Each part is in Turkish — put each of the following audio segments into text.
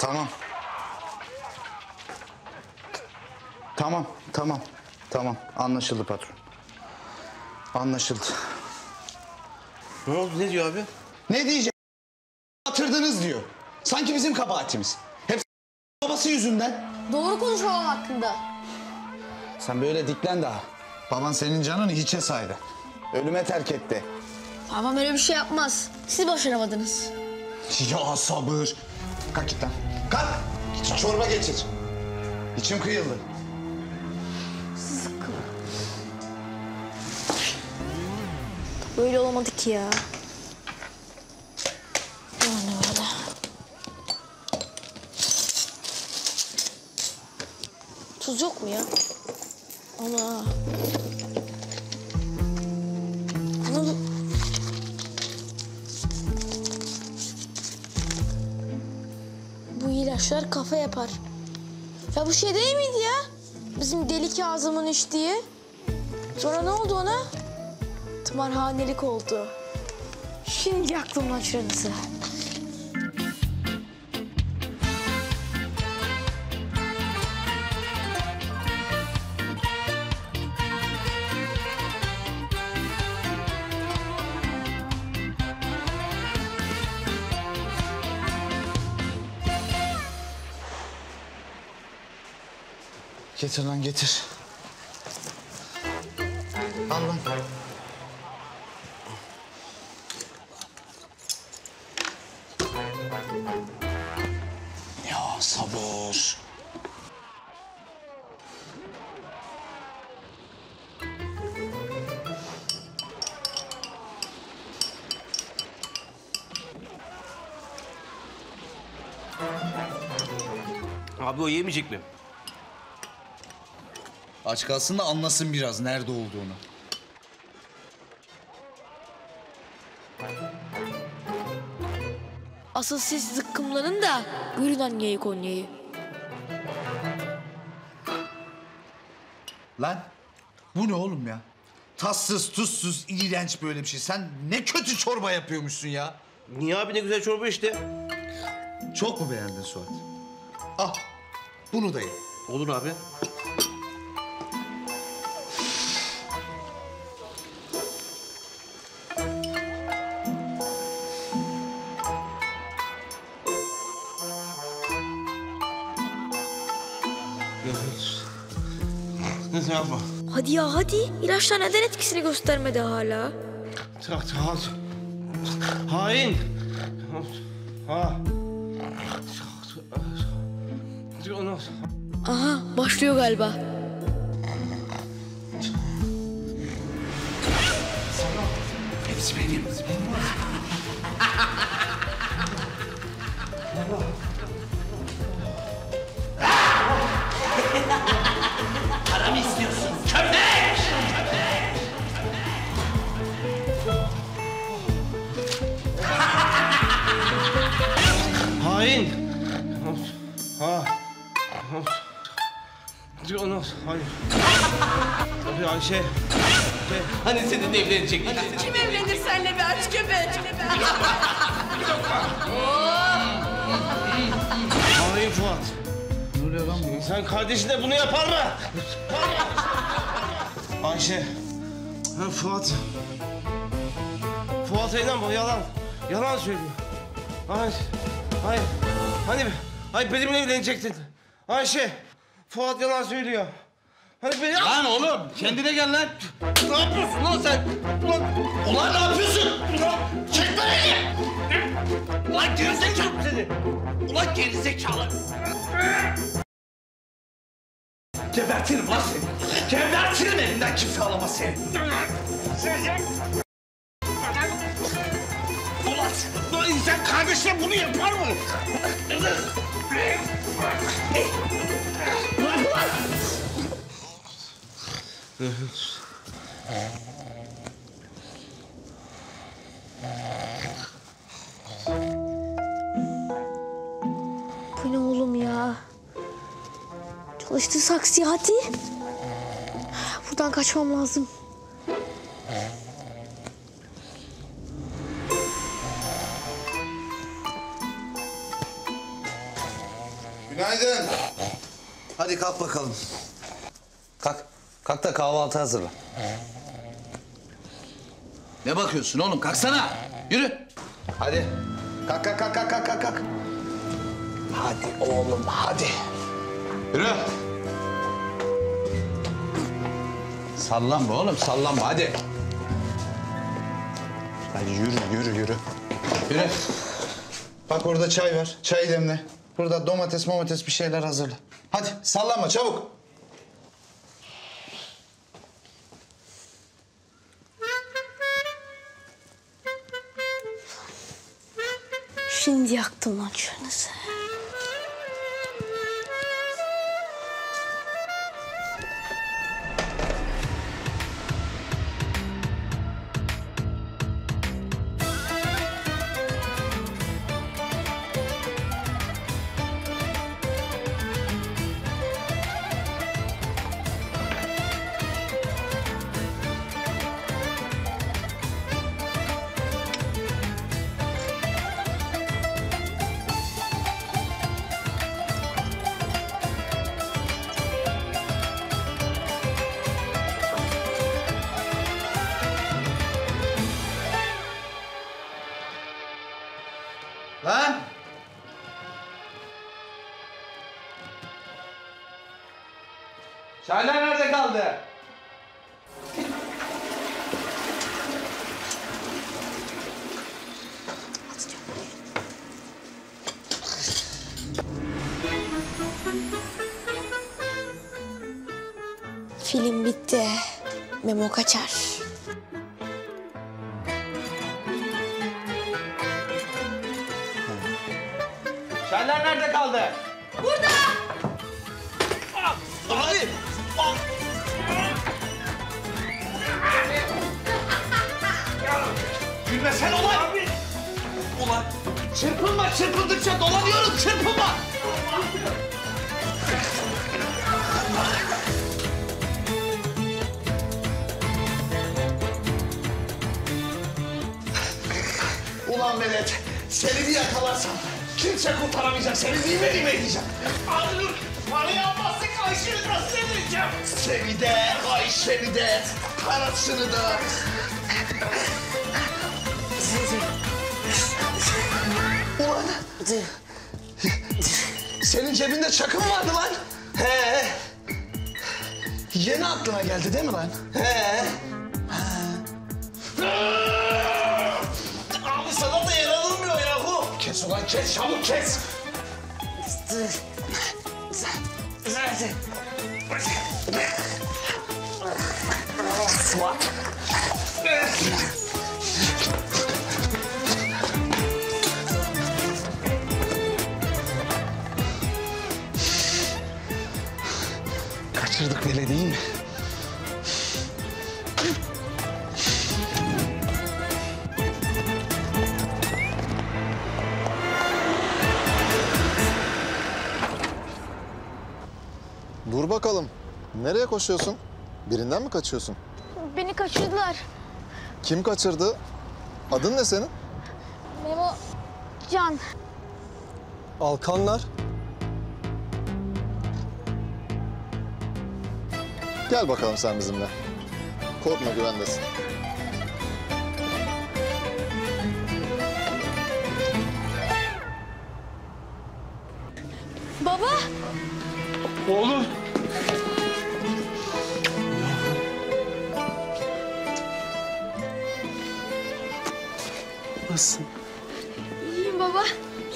Tamam. Tamam. Anlaşıldı patron. Anlaşıldı. Ne oldu? Ne diyor abi? Ne diyeceğim? Batırdınız diyor. Sanki bizim kabahatimiz. Hep babası yüzünden. Doğru konuş babam hakkında. Sen böyle diklen daha. Baban senin canını hiçe saydı. Ölüme terk etti. Babam öyle bir şey yapmaz. Siz başaramadınız. Ya sabır. Kalk git lan. Kalk. Git çorba geçir. İçim kıyıldı. Sıkın. Böyle olamadı ki ya. Yani böyle. Tuz yok mu ya? Ana. Ana bu... Bu ilaçlar kafa yapar. Ya bu şey değil miydi ya? Bizim Deli Kazım'ın içtiği. Sonra ne oldu ona? Tımarhanelik oldu. Şimdi aklımdan şurası. Getir lan getir. Al lan. Ya sabır. Abi o yemeyecek mi? Aç kalsın da anlasın biraz nerede olduğunu. Asıl siz zıkkımlanın da görün anneyi Konya'yı. Lan bu ne oğlum ya? Tatsız, tuzsuz, iğrenç böyle bir şey. Sen ne kötü çorba yapıyormuşsun ya. Niye abi, ne güzel çorba işte. Çok mu beğendin Suat? Al, bunu da ye. Olur abi. Ne yapma? Hadi ya hadi. İlaçlar neden etkisini göstermedi hala? Hain. Ha. Aha başlıyor galiba. Hepsi benim. Para mı istiyorsun? Köpek! Hain. Ha. Hayır. Tabii Ayşe. Hani seninle evlenecektik? Kim evlenir seninle be aç köpek? Hain Fuat. Ne oluyor lan bu? Sen kardeşine bunu yapar mı? Ayşe. Ha, Fuat. Fuat'a inanma, yalan. Yalan söylüyor. Hayır. Hayır benimle evlenecektin. Ayşe. Fuat yalan söylüyor. Hani beni... Lan oğlum kendine gel lan. Ne yapıyorsun lan sen? Ulan ne yapıyorsun? Çekme beni. Ulan gerizekalı seni. Ulan gerizekalı. Gebertirim lan seni. Gebertirim, elinden kimse alamaz seni. Ulan insan kardeşine bunu yapar mı? Bu ne oğlum ya? Çalıştı saksı hadi. Buradan kaçmam lazım. Günaydın. Hadi kalk bakalım. Kalk. Kalk da kahvaltı hazırla. Ne bakıyorsun oğlum? Kalksana. Yürü. Hadi. Kalk, kalk, kalk, kalk, kalk, kalk, kalk. Hadi oğlum, hadi. Yürü. Sallanma oğlum, sallanma. Hadi. Hadi yürü, yürü, yürü. Yürü. Bak orada çay var. Çay demle. Burada domates bir şeyler hazırla. Hadi sallanma çabuk. Şimdi yaktım lan şurası. Lan! Çaylar nerede kaldı? Film bitti. Memo kaçar. Çaylar nerede kaldı? Abi! Gülmesene ulan! Ulan çırpınma, çırpındıkça dolanıyorum, çırpınma! Ulan Velet, seni bir yakalarsam kimse kurtaramayacak, seni lime edeceğim. Abi dur, parayı almazsak Ayşe'yi nasıl edeceğim? Seni de, Ayşe'ni de, parasını da. Ulan, senin cebinde çakın vardı lan. He. Yeni aklına geldi değil mi lan? He. Abi sana da yer alınmıyor yahu. Kes ulan kes, çabuk kes. Kaçırdık böyle değil mi? Dur bakalım. Nereye koşuyorsun? Birinden mi kaçıyorsun? Beni kaçırdılar. Kim kaçırdı? Adın ne senin? Memo, Can. Alkanlar. Gel bakalım sen bizimle. Korkma, güvendesin. Baba. Oğlum. Nasılsın? İyiyim baba.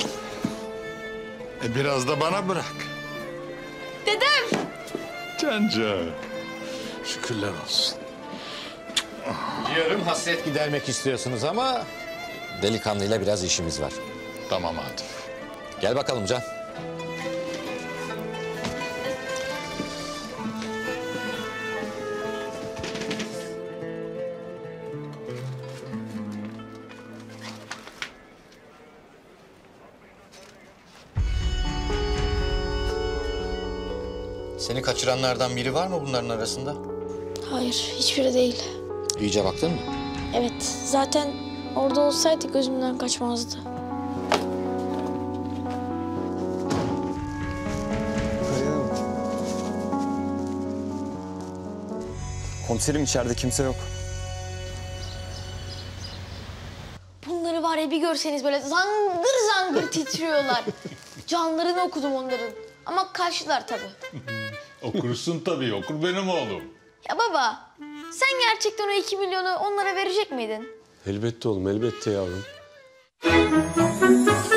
Biraz da bana bırak. Dedem. Canca. Şükürler olsun. Diyorum hasret gidermek istiyorsunuz ama delikanlıyla biraz işimiz var. Tamam Atıf. Gel bakalım Can. Seni kaçıranlardan biri var mı bunların arasında? Hayır, hiçbiri değil. İyice baktın mı? Evet, zaten orada olsaydı gözümden kaçmazdı. Komiserim içeride kimse yok. Bunları var ya bir görseniz böyle zangır zangır titriyorlar. Canlarını okudum onların. Ama kaçtılar tabii. Okursun tabii, okur benim oğlum. Ya baba, sen gerçekten o 2 milyonu onlara verecek miydin? Elbette oğlum, elbette yavrum.